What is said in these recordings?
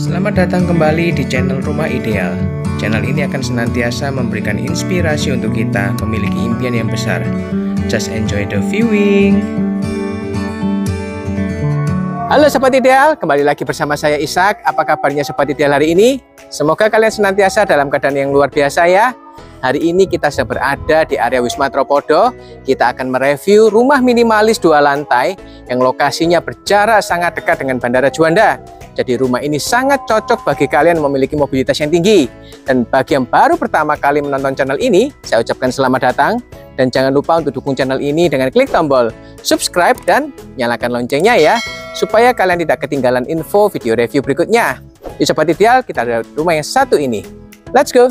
Selamat datang kembali di channel Rumah Ideal. Channel ini akan senantiasa memberikan inspirasi untuk kita memiliki impian yang besar. Just enjoy the viewing. Halo Sobat Ideal, kembali lagi bersama saya Ishak. Apa kabarnya Sobat Ideal hari ini? Semoga kalian senantiasa dalam keadaan yang luar biasa ya. Hari ini kita sudah berada di area Wisma Tropodo. Kita akan mereview rumah minimalis 2 lantai yang lokasinya berjarak sangat dekat dengan Bandara Juanda. Jadi rumah ini sangat cocok bagi kalian yang memiliki mobilitas yang tinggi. Dan bagi yang baru pertama kali menonton channel ini, saya ucapkan selamat datang. Dan jangan lupa untuk dukung channel ini dengan klik tombol subscribe dan nyalakan loncengnya ya, supaya kalian tidak ketinggalan info video review berikutnya. Di Sobat Ideal, kita ada rumah yang satu ini. Let's go!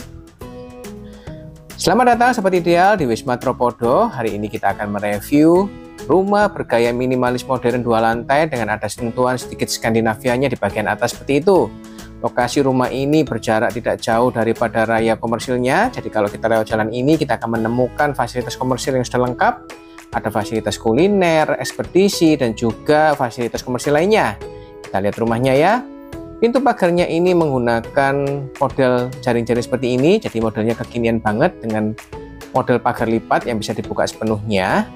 Selamat datang Sobat Ideal di Wisma Tropodo. Hari ini kita akan mereview rumah bergaya minimalis modern 2 lantai dengan ada sentuhan sedikit Skandinavianya di bagian atas seperti itu. Lokasi rumah ini berjarak tidak jauh daripada raya komersilnya. Jadi kalau kita lewat jalan ini, kita akan menemukan fasilitas komersil yang sudah lengkap. Ada fasilitas kuliner, ekspedisi, dan juga fasilitas komersil lainnya. Kita lihat rumahnya ya. Pintu pagarnya ini menggunakan model jaring-jaring seperti ini. Jadi modelnya kekinian banget dengan model pagar lipat yang bisa dibuka sepenuhnya.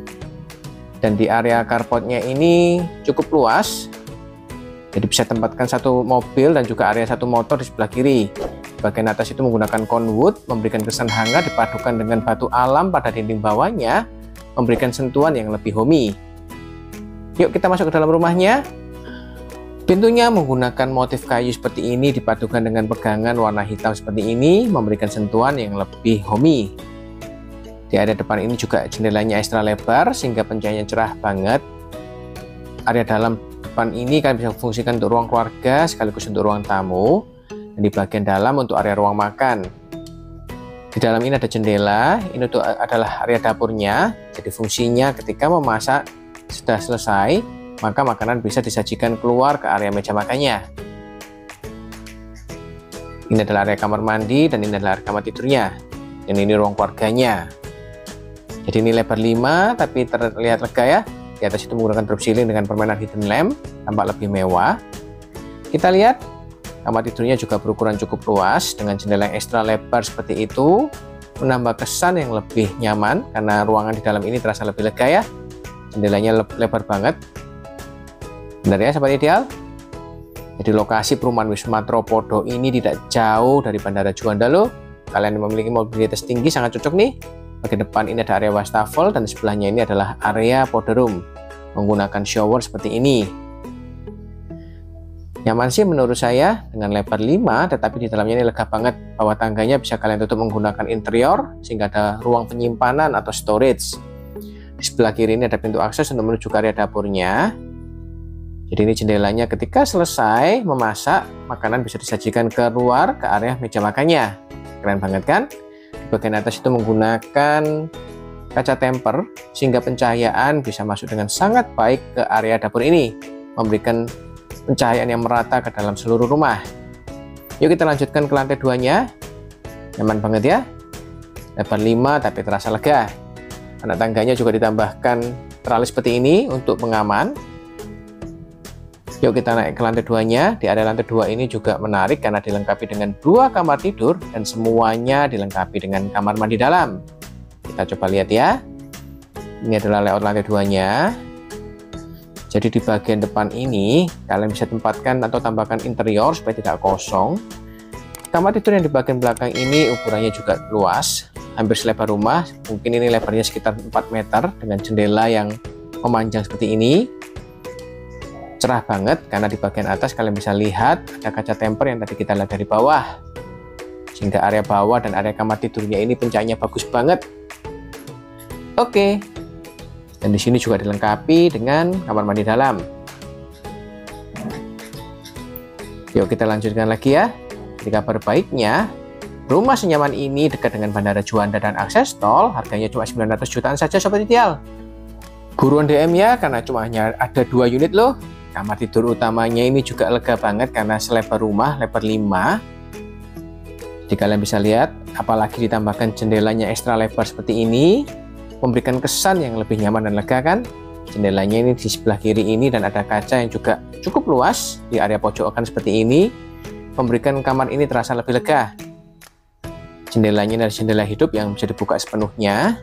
Dan di area carportnya ini cukup luas. Jadi bisa tempatkan satu mobil dan juga area satu motor di sebelah kiri. Bagian atas itu menggunakan conwood, memberikan kesan hangat dipadukan dengan batu alam pada dinding bawahnya, memberikan sentuhan yang lebih homey. Yuk kita masuk ke dalam rumahnya. Pintunya menggunakan motif kayu seperti ini dipadukan dengan pegangan warna hitam seperti ini, memberikan sentuhan yang lebih homey. Di area depan ini juga jendelanya ekstra lebar sehingga pencahayaannya cerah banget. Area dalam depan ini kalian bisa fungsikan untuk ruang keluarga sekaligus untuk ruang tamu. Dan di bagian dalam untuk area ruang makan. Di dalam ini ada jendela, ini adalah area dapurnya. Jadi fungsinya ketika memasak sudah selesai, maka makanan bisa disajikan keluar ke area meja makannya. Ini adalah area kamar mandi dan ini adalah area kamar tidurnya. Dan ini ruang keluarganya. Jadi ini lebar 5 tapi terlihat lega ya. Di atas itu menggunakan drop ceiling dengan permainan hidden lamp, tampak lebih mewah. Kita lihat kamar tidurnya juga berukuran cukup luas dengan jendela yang ekstra lebar seperti itu, menambah kesan yang lebih nyaman karena ruangan di dalam ini terasa lebih lega ya. Jendelanya lebar banget. Benar ya Sobat Ideal? Jadi lokasi perumahan Wisma Tropodo ini tidak jauh dari Bandara Juanda loh. Kalian yang memiliki mobilitas tinggi sangat cocok nih. Bagian depan ini ada area wastafel dan sebelahnya ini adalah area powder room menggunakan shower seperti ini. Nyaman sih menurut saya dengan lebar 5, tetapi di dalamnya ini lega banget. Bawah tangganya bisa kalian tutup menggunakan interior sehingga ada ruang penyimpanan atau storage. Di sebelah kiri ini ada pintu akses untuk menuju ke area dapurnya. Jadi ini jendelanya ketika selesai memasak, makanan bisa disajikan keluar ke area meja makannya. Keren banget kan? Di bagian atas itu menggunakan kaca temper sehingga pencahayaan bisa masuk dengan sangat baik ke area dapur ini, memberikan pencahayaan yang merata ke dalam seluruh rumah. Yuk kita lanjutkan ke lantai 2-nya. Nyaman banget ya. Lebar 5 tapi terasa lega. Anak tangganya juga ditambahkan teralis seperti ini untuk pengaman. Yuk kita naik ke lantai 2-nya. Di area lantai 2 ini juga menarik karena dilengkapi dengan 2 kamar tidur dan semuanya dilengkapi dengan kamar mandi dalam. Kita coba lihat ya. Ini adalah layout lantai 2-nya. Jadi di bagian depan ini kalian bisa tempatkan atau tambahkan interior supaya tidak kosong. Kamar tidur yang di bagian belakang ini ukurannya juga luas, hampir selebar rumah. Mungkin ini lebarnya sekitar 4 meter dengan jendela yang memanjang seperti ini. Cerah banget karena di bagian atas kalian bisa lihat ada kaca temper yang tadi kita lihat dari bawah. Sehingga area bawah dan area kamar tidurnya ini pencahayaannya bagus banget. Oke. Dan di sini juga dilengkapi dengan kamar mandi dalam. Yuk kita lanjutkan lagi ya. Jadi kabar baiknya, rumah senyaman ini dekat dengan Bandara Juanda dan akses tol, harganya cuma 900 jutaan saja Sobat Ideal. Buruan DM ya karena cuma hanya ada 2 unit loh. Kamar tidur utamanya ini juga lega banget karena selebar rumah, lebar 5. Jadi kalian bisa lihat, apalagi ditambahkan jendelanya ekstra lebar seperti ini, memberikan kesan yang lebih nyaman dan lega kan. Jendelanya ini di sebelah kiri ini dan ada kaca yang juga cukup luas di area pojokan seperti ini. memberikan kamar ini terasa lebih lega. Jendelanya adalah jendela hidup yang bisa dibuka sepenuhnya.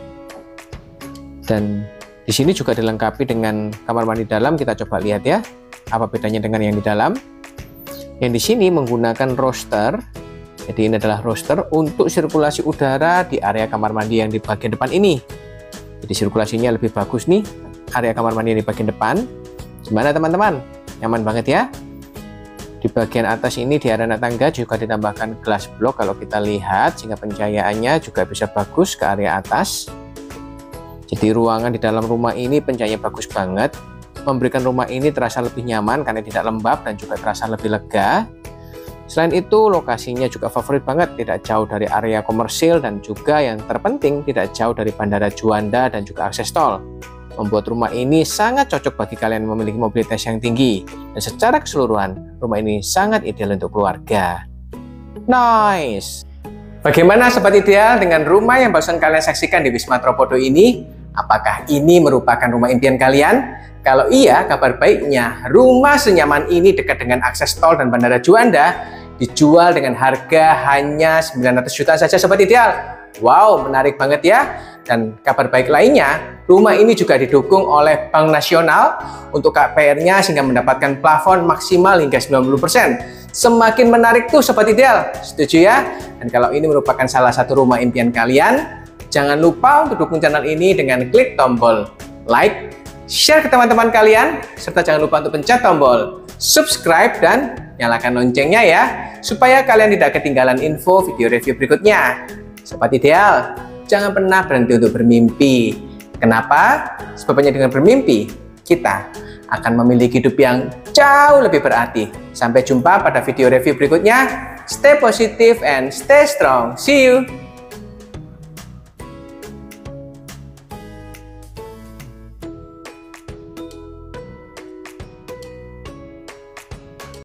Dan di sini juga dilengkapi dengan kamar mandi dalam. Kita coba lihat ya, apa bedanya dengan yang di dalam. Yang di sini menggunakan roster. Jadi ini adalah roster untuk sirkulasi udara di area kamar mandi yang di bagian depan ini. Jadi sirkulasinya lebih bagus nih, area kamar mandi yang di bagian depan. Gimana teman-teman? Nyaman banget ya? Di bagian atas ini di area tangga juga ditambahkan glass block kalau kita lihat, sehingga pencahayaannya juga bisa bagus ke area atas. Jadi ruangan di dalam rumah ini pencahayaan bagus banget, memberikan rumah ini terasa lebih nyaman karena tidak lembab dan juga terasa lebih lega. Selain itu lokasinya juga favorit banget, tidak jauh dari area komersil dan juga yang terpenting tidak jauh dari Bandara Juanda dan juga akses tol. Membuat rumah ini sangat cocok bagi kalian yang memiliki mobilitas yang tinggi, dan secara keseluruhan rumah ini sangat ideal untuk keluarga. Nice! Bagaimana sobat ideal dengan rumah yang barusan kalian saksikan di Wisma Tropodo ini? Apakah ini merupakan rumah impian kalian? Kalau iya, kabar baiknya rumah senyaman ini dekat dengan akses tol dan Bandara Juanda dijual dengan harga hanya 900 juta saja sobat ideal. Wow, menarik banget ya. Dan kabar baik lainnya, rumah ini juga didukung oleh Bank Nasional untuk KPR-nya sehingga mendapatkan plafon maksimal hingga 90%. Semakin menarik tuh sobat ideal, setuju ya? Dan kalau ini merupakan salah satu rumah impian kalian, jangan lupa untuk dukung channel ini dengan klik tombol like, share ke teman-teman kalian, serta jangan lupa untuk pencet tombol subscribe dan nyalakan loncengnya ya, supaya kalian tidak ketinggalan info video review berikutnya. Sobat ideal, jangan pernah berhenti untuk bermimpi. Kenapa? Sebabnya dengan bermimpi, kita akan memiliki hidup yang jauh lebih berarti. Sampai jumpa pada video review berikutnya. Stay positive and stay strong. See you!